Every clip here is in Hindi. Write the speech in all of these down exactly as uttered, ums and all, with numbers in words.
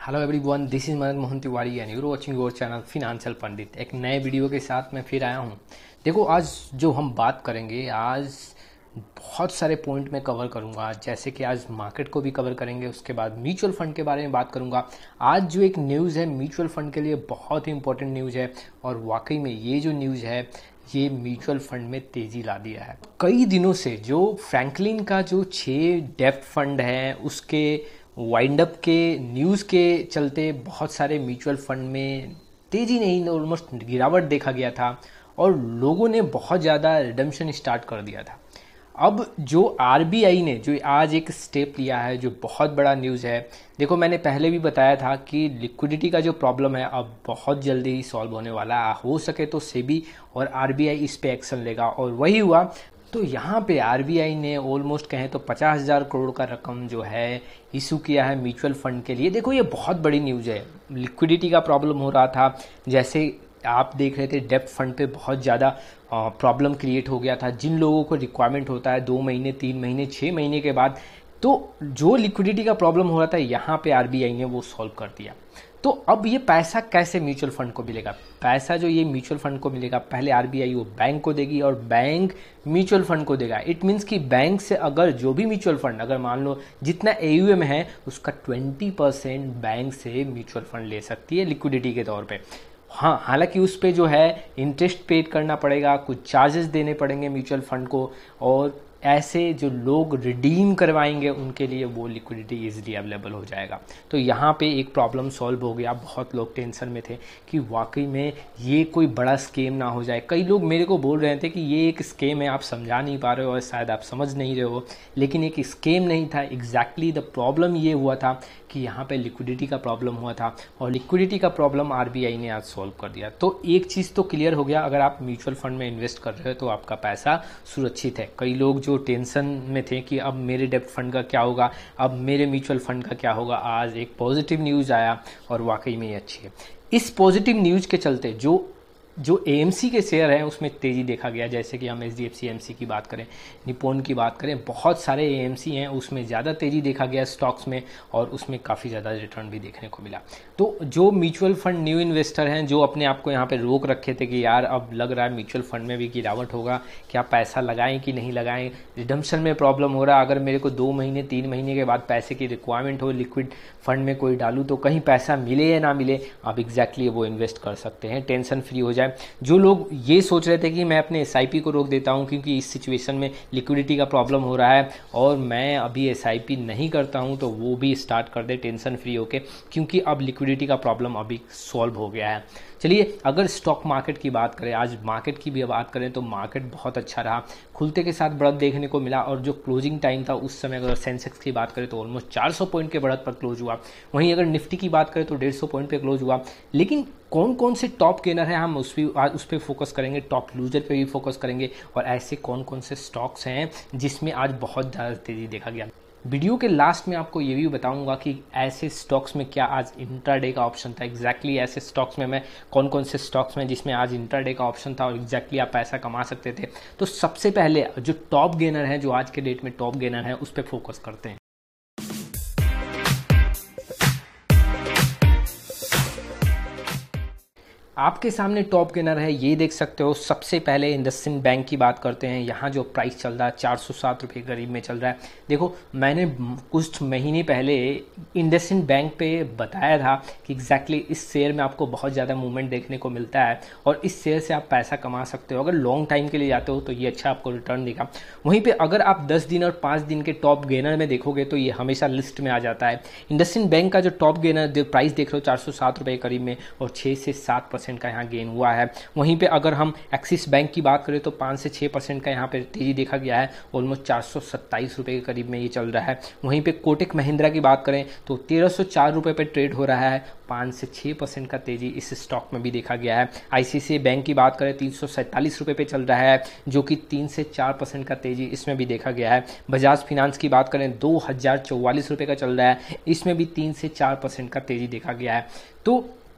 Hello everyone, this is Manoj Mohan Tiwari and you watching your channel financial Pandit. एक नए वीडियो के साथ मैं फिर आया हूँ। देखो, आज जो हम बात करेंगे, आज बहुत सारे पॉइंट में कवर करूँगा। जैसे कि आज मार्केट को भी कवर करेंगे, उसके बाद म्यूचुअल फंड के बारे में बात करूँगा। आज जो एक न्यूज़ है म्यूचुअल फंड के लिए बहुत ही इंपॉर्टेंट न्यूज़ है, और वाकई में ये जो न्यूज़ है ये म्यूचुअल फंड में तेज़ी ला दिया है। कई दिनों से जो फ्रैंकलिन का जो छः डेप्ट फंड है उसके वाइंड अप के न्यूज़ के चलते बहुत सारे म्यूचुअल फंड में तेज़ी नहीं, ऑलमोस्ट गिरावट देखा गया था और लोगों ने बहुत ज़्यादा रिडम्पशन स्टार्ट कर दिया था। अब जो आरबीआई ने जो आज एक स्टेप लिया है, जो बहुत बड़ा न्यूज़ है। देखो, मैंने पहले भी बताया था कि लिक्विडिटी का जो प्रॉब्लम है अब बहुत जल्दी ही सॉल्व होने वाला है। हो सके तो सेबी और आरबीआई इस पे एक्शन लेगा, और वही हुआ। तो यहाँ पे आरबीआई ने ऑलमोस्ट कहें तो पचास हज़ार करोड़ का रकम जो है इशू किया है म्यूचुअल फंड के लिए। देखो, ये बहुत बड़ी न्यूज़ है। लिक्विडिटी का प्रॉब्लम हो रहा था, जैसे आप देख रहे थे डेप्ट फंड पे बहुत ज़्यादा प्रॉब्लम क्रिएट हो गया था। जिन लोगों को रिक्वायरमेंट होता है दो महीने तीन महीने छः महीने के बाद, तो जो लिक्विडिटी का प्रॉब्लम हो रहा था यहाँ पे आरबीआई ने वो सॉल्व कर दिया। तो अब ये पैसा कैसे म्यूचुअल फंड को मिलेगा? पैसा जो ये म्यूचुअल फंड को मिलेगा, पहले आरबीआई वो बैंक को देगी और बैंक म्यूचुअल फंड को देगा। इट मीन्स कि बैंक से अगर जो भी म्यूचुअल फंड, अगर मान लो जितना एयूएम है उसका ट्वेंटी परसेंट बैंक से म्यूचुअल फंड ले सकती है लिक्विडिटी के तौर पे। हाँ, हालांकि उस पे जो है इंटरेस्ट पेड करना पड़ेगा, कुछ चार्जेस देने पड़ेंगे म्यूचुअल फंड को, और ऐसे जो लोग रिडीम करवाएंगे उनके लिए वो लिक्विडिटी इजीली अवेलेबल हो जाएगा। तो यहाँ पे एक प्रॉब्लम सॉल्व हो गया। बहुत लोग टेंशन में थे कि वाकई में ये कोई बड़ा स्केम ना हो जाए। कई लोग मेरे को बोल रहे थे कि ये एक स्केम है, आप समझा नहीं पा रहे हो और शायद आप समझ नहीं रहे हो, लेकिन एक स्केम नहीं था। एग्जैक्टली द प्रॉब्लम ये हुआ था कि यहाँ पे लिक्विडिटी का प्रॉब्लम हुआ था, और लिक्विडिटी का प्रॉब्लम आरबीआई ने आज सॉल्व कर दिया। तो एक चीज़ तो क्लियर हो गया, अगर आप म्यूचुअल फंड में इन्वेस्ट कर रहे हो तो आपका पैसा सुरक्षित है। कई लोग जो टेंशन में थे कि अब मेरे डेप्ट फंड का क्या होगा, अब मेरे म्यूचुअल फंड का क्या होगा, आज एक पॉजिटिव न्यूज़ आया और वाकई में ये अच्छी है। इस पॉजिटिव न्यूज़ के चलते जो जो एएमसी के शेयर हैं उसमें तेज़ी देखा गया। जैसे कि हम एचडीएफसी एमसी की बात करें, निप्पॉन की बात करें, बहुत सारे एएमसी हैं उसमें ज़्यादा तेज़ी देखा गया स्टॉक्स में, और उसमें काफ़ी ज़्यादा रिटर्न भी देखने को मिला। तो जो म्यूचुअल फंड न्यू इन्वेस्टर हैं, जो अपने आप को यहाँ पे रोक रखे थे कि यार अब लग रहा है म्यूचुअल फंड में भी गिरावट होगा, क्या पैसा लगाएं कि नहीं लगाएं, रिडम्पशन में प्रॉब्लम हो रहा है, अगर मेरे को दो महीने तीन महीने के बाद पैसे की रिक्वायरमेंट हो, लिक्विड फंड में कोई डालूँ तो कहीं पैसा मिले या ना मिले, अब एग्जैक्टली वो इन्वेस्ट कर सकते हैं, टेंशन फ्री हो जाए। जो लोग ये सोच रहे थे कि मैं अपने एसआईपी को रोक देता हूं क्योंकि इस सिचुएशन में लिक्विडिटी का प्रॉब्लम हो रहा है और मैं अभी एसआईपी नहीं करता हूं, तो वो भी स्टार्ट कर दे टेंशन फ्री होके, क्योंकि अब लिक्विडिटी का प्रॉब्लम अभी सॉल्व हो गया है। चलिए, अगर स्टॉक मार्केट की बात करें, आज मार्केट की भी बात करें तो मार्केट बहुत अच्छा रहा। खुलते के साथ बढ़त देखने को मिला, और जो क्लोजिंग टाइम था उस समय अगर सेंसेक्स की बात करें तो ऑलमोस्ट चार सौ पॉइंट के बढ़त पर क्लोज हुआ। वहीं अगर निफ्टी की बात करें तो डेढ़ सौ पॉइंट पे क्लोज हुआ। लेकिन कौन कौन से टॉप गेनर हैं, हम उस पर आज उस पर फोकस करेंगे, टॉप लूजर पे भी फोकस करेंगे, और ऐसे कौन कौन से स्टॉक्स हैं जिसमें आज बहुत ज़्यादा तेज़ी देखा गया। वीडियो के लास्ट में आपको ये भी बताऊंगा कि ऐसे स्टॉक्स में क्या आज इंट्राडे का ऑप्शन था। एग्जैक्टली ऐसे स्टॉक्स में मैं कौन कौन से स्टॉक्स में जिसमें आज इंट्राडे का ऑप्शन था और एग्जैक्टली आप पैसा कमा सकते थे। तो सबसे पहले जो टॉप गेनर है, जो आज के डेट में टॉप गेनर है, उस पर फोकस करते हैं। आपके सामने टॉप गेनर है, ये देख सकते हो। सबसे पहले इंडसइंड बैंक की बात करते हैं। यहाँ जो प्राइस चल रहा है चार सौ सात रुपये करीब में चल रहा है। देखो, मैंने कुछ महीने पहले इंडसइंड बैंक पे बताया था कि एग्जैक्टली इस शेयर में आपको बहुत ज़्यादा मूवमेंट देखने को मिलता है और इस शेयर से आप पैसा कमा सकते हो। अगर लॉन्ग टाइम के लिए जाते हो तो ये अच्छा आपको रिटर्न देगा। वहीं पर अगर आप दस दिन और पाँच दिन के टॉप गेनर में देखोगे तो ये हमेशा लिस्ट में आ जाता है। इंडसइंड बैंक का जो टॉप गेनर प्राइस देख रहे हो चार सौ सात रुपये करीब में, और छः से सात परसेंट का यहाँ गेन हुआ है। वहीं पे अगर हम एक्सिस बैंक की बात करें तो पाँच से छः परसेंट का यहाँ पे तेजी देखा गया है। ऑलमोस्ट चार सौ सत्ताईस रुपये के करीब में ये चल रहा है। वहीं पे कोटक महिंद्रा की बात करें तो तेरह सौ चार रुपये पे ट्रेड हो रहा है। पाँच से छः परसेंट का तेजी इस स्टॉक में भी देखा गया है। आईसीआईसीआई बैंक की बात करें तीन सौ सैंतालीस रुपये पे चल रहा है, जो कि तीन से चार परसेंट का तेजी इसमें भी देखा गया है। बजाज फिनांस की बात करें दो हज़ार चौवालीस रुपये का चल रहा है, इसमें भी तीन से चार परसेंट का तेजी देखा गया है। तो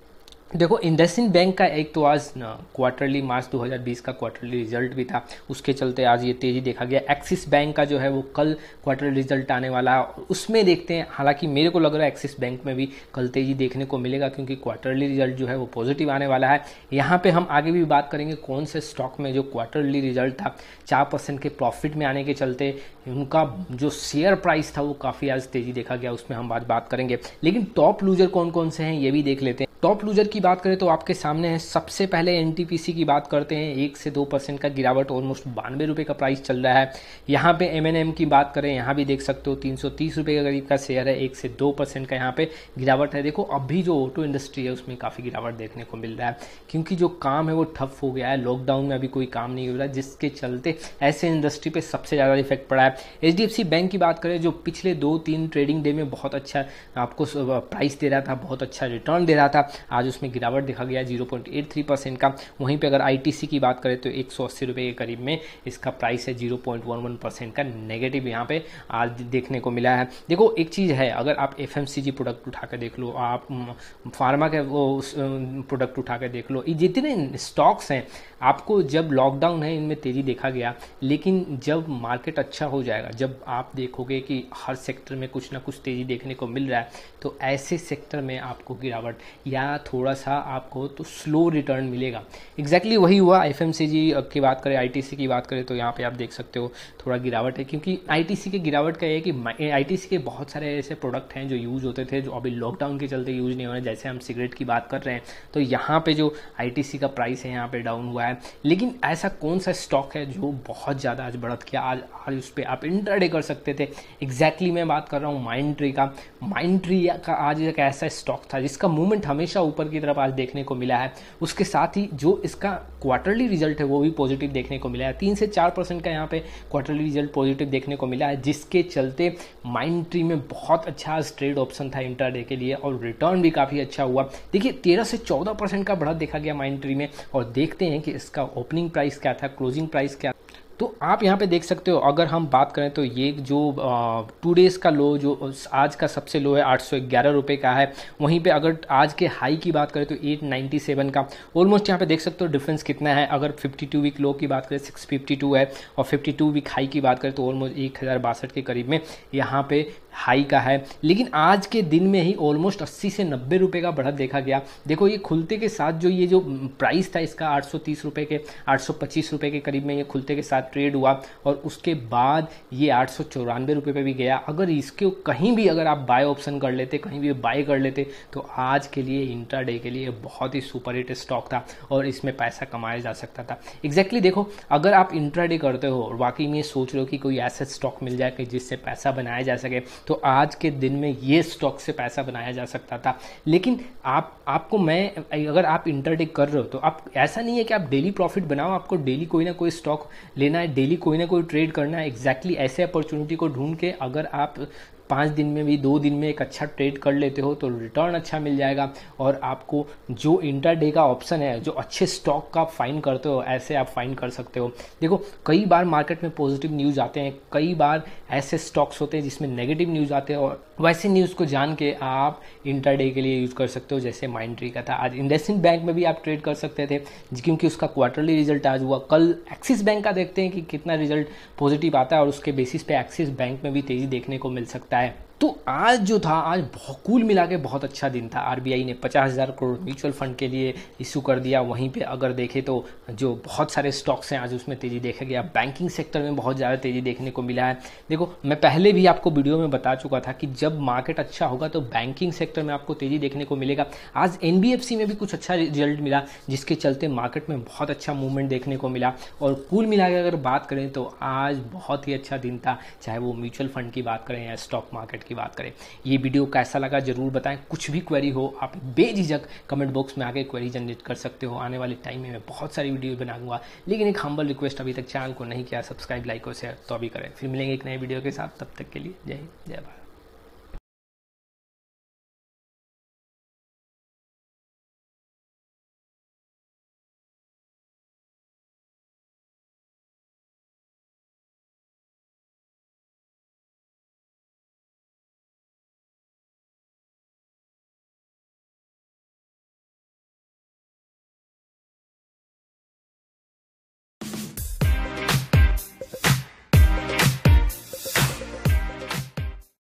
देखो इंडसइंड बैंक का एक तो आज क्वार्टरली मार्च दो हज़ार बीस का क्वार्टरली रिजल्ट भी था, उसके चलते आज ये तेजी देखा गया। एक्सिस बैंक का जो है वो कल क्वार्टरली रिजल्ट आने वाला है, उसमें देखते हैं। हालांकि मेरे को लग रहा है एक्सिस बैंक में भी कल तेजी देखने को मिलेगा, क्योंकि क्वार्टरली रिजल्ट जो है वो पॉजिटिव आने वाला है। यहाँ पे हम आगे भी बात करेंगे कौन से स्टॉक में जो क्वार्टरली रिजल्ट था चार परसेंट के प्रॉफिट में आने के चलते उनका जो शेयर प्राइस था वो काफ़ी आज तेजी देखा गया, उसमें हम आज बात करेंगे। लेकिन टॉप लूजर कौन कौन से हैं ये भी देख लेते हैं। टॉप लूजर की बात करें तो आपके सामने है। सबसे पहले एनटीपीसी की बात करते हैं, एक से दो परसेंट का गिरावट, ऑलमोस्ट बानवे रुपये का प्राइस चल रहा है। यहाँ पे एमएनएम की बात करें, यहाँ भी देख सकते हो तीन सौ तीस रुपये के करीब का शेयर है, एक से दो परसेंट का यहाँ पे गिरावट है। देखो अभी जो ऑटो इंडस्ट्री है उसमें काफ़ी गिरावट देखने को मिल रहा है, क्योंकि जो काम है वो ठप हो गया है। लॉकडाउन में अभी कोई काम नहीं हो रहा है, जिसके चलते ऐसे इंडस्ट्री पर सबसे ज़्यादा इफेक्ट पड़ा है। एचडीएफसी बैंक की बात करें, जो पिछले दो तीन ट्रेडिंग डे में बहुत अच्छा आपको प्राइस दे रहा था, बहुत अच्छा रिटर्न दे रहा था, आज उसमें गिरावट देखा गया zero point eight three percent का। वहीं पे अगर आईटीसी की बात करें तो एक सौ अस्सी रुपये के करीब में इसका प्राइस है, zero point one one percent का नेगेटिव यहाँ पे आज देखने को मिला है। देखो एक चीज़ है, अगर आप एफएमसीजी प्रोडक्ट उठा के देख लो, आप फार्मा के वो प्रोडक्ट उठा के देख लो, ये जितने स्टॉक्स हैं आपको जब लॉकडाउन है इनमें तेज़ी देखा गया, लेकिन जब मार्केट अच्छा हो जाएगा, जब आप देखोगे कि हर सेक्टर में कुछ ना कुछ तेज़ी देखने को मिल रहा है, तो ऐसे सेक्टर में आपको गिरावट या थोड़ा सा आपको तो स्लो रिटर्न मिलेगा। एग्जैक्टली exactly वही हुआ। एफएमसीजी की बात करें, आईटीसी की बात करें तो यहाँ पे आप देख सकते हो थोड़ा गिरावट है, क्योंकि आईटीसी के गिरावट का ये है कि आईटीसी के बहुत सारे ऐसे प्रोडक्ट हैं जो यूज़ होते थे, जो अभी लॉकडाउन के चलते यूज़ नहीं हो रहे। जैसे हम सिगरेट की बात कर रहे हैं तो यहाँ पे जो आईटीसी का प्राइस है यहाँ पे डाउन हुआ है। लेकिन ऐसा कौन सा स्टॉक है जो बहुत ज़्यादा आज बढ़त किया, आज आज उस पर आप इंट्राडे कर सकते थे। एग्जैक्टली मैं बात कर रहा हूँ माइंडट्री का। माइंडट्री का आज एक ऐसा स्टॉक था जिसका मूवमेंट हमेशा ऊपर की तरफ आज देखने को मिला है। उसके साथ ही जो इसका क्वार्टरली रिजल्ट है वो भी पॉजिटिव देखने को मिला है, तीन से चार परसेंट का यहाँ पे क्वार्टरली रिजल्ट पॉजिटिव देखने को मिला है, जिसके चलते माइंडट्री में बहुत अच्छा ट्रेड ऑप्शन था इंट्राडे के लिए और रिटर्न भी काफ़ी अच्छा हुआ। देखिए तेरह से चौदह परसेंट का बढ़त देखा गया माइंडट्री में, और देखते हैं कि इसका ओपनिंग प्राइस क्या था, क्लोजिंग प्राइस क्या। तो आप यहाँ पे देख सकते हो, अगर हम बात करें तो ये जो टू डेज़ का लो, जो आज का सबसे लो है आठ सौ ग्यारह रुपये का है। वहीं पे अगर आज के हाई की बात करें तो आठ सौ सत्तानवे का। ऑलमोस्ट यहाँ पे देख सकते हो डिफरेंस कितना है। अगर बावन वीक लो की बात करें छह सौ बावन है, और बावन वीक हाई की बात करें तो ऑलमोस्ट एक हज़ार बासठ के करीब में यहाँ पे हाई का है। लेकिन आज के दिन में ही ऑलमोस्ट अस्सी से नब्बे रुपये का बढ़त देखा गया। देखो ये खुलते के साथ जो ये जो प्राइस था इसका आठ सौ तीस रुपये के आठ सौ पच्चीस रुपये के करीब में ये खुलते के साथ ट्रेड हुआ, और उसके बाद ये आठ सौ चौरानवे रुपये पे भी गया। अगर इसके कहीं भी अगर आप बाय ऑप्शन कर लेते, कहीं भी बाय कर लेते, तो आज के लिए इंट्राडे के लिए बहुत ही सुपर हिट स्टॉक था और इसमें पैसा कमाया जा सकता था। एग्जैक्टली देखो, अगर आप इंट्राडे करते हो और वाकई में सोच रहे हो कि कोई ऐसा स्टॉक मिल जाए कि जिससे पैसा बनाया जा सके, तो आज के दिन में ये स्टॉक से पैसा बनाया जा सकता था। लेकिन आप आपको मैं अगर आप इंट्राडे कर रहे हो तो आप ऐसा नहीं है कि आप डेली प्रॉफिट बनाओ, आपको डेली कोई ना कोई स्टॉक लेना है, डेली कोई ना कोई ट्रेड करना है। एग्जैक्टली ऐसे अपॉर्चुनिटी को ढूंढ के अगर आप पाँच दिन में भी दो दिन में एक अच्छा ट्रेड कर लेते हो तो रिटर्न अच्छा मिल जाएगा, और आपको जो इंट्राडे का ऑप्शन है, जो अच्छे स्टॉक का आप फाइंड करते हो, ऐसे आप फाइंड कर सकते हो। देखो कई बार मार्केट में पॉजिटिव न्यूज़ आते हैं, कई बार ऐसे स्टॉक्स होते हैं जिसमें नेगेटिव न्यूज़ आते हैं, और वैसे न्यूज़ को जान के आप इंट्राडे के लिए यूज़ कर सकते हो, जैसे माइंडट्री का था। आज इंडसइंड बैंक में भी आप ट्रेड कर सकते थे क्योंकि उसका क्वार्टरली रिजल्ट आज हुआ। कल एक्सिस बैंक का देखते हैं कि कितना रिजल्ट पॉजिटिव आता है, और उसके बेसिस पे एक्सिस बैंक में भी तेज़ी देखने को मिल सकता है। तो आज जो था, आज कुल मिला के बहुत अच्छा दिन था। आरबीआई ने पचास हज़ार करोड़ म्यूचुअल फंड के लिए इशू कर दिया। वहीं पे अगर देखें तो जो बहुत सारे स्टॉक्स हैं आज उसमें तेज़ी देखा गया। बैंकिंग सेक्टर में बहुत ज़्यादा तेज़ी देखने को मिला है। देखो मैं पहले भी आपको वीडियो में बता चुका था कि जब मार्केट अच्छा होगा तो बैंकिंग सेक्टर में आपको तेज़ी देखने को मिलेगा। आज एनबीएफसी में भी कुछ अच्छा रिजल्ट मिला, जिसके चलते मार्केट में बहुत अच्छा मूवमेंट देखने को मिला। और कुल मिला के अगर बात करें तो आज बहुत ही अच्छा दिन था, चाहे वो म्यूचुअल फंड की बात करें या स्टॉक मार्केट की बात करें। ये वीडियो कैसा लगा जरूर बताएं। कुछ भी क्वेरी हो आप बेझिझक कमेंट बॉक्स में आके क्वेरी जनरेट कर सकते हो। आने वाले टाइम में मैं बहुत सारी वीडियो बनाऊंगा, लेकिन एक हम्बल रिक्वेस्ट, अभी तक चैनल को नहीं किया सब्सक्राइब, लाइक और शेयर तो अभी करें। फिर मिलेंगे एक नए वीडियो के साथ, तब तक के लिए जय हिंद, जय भारत।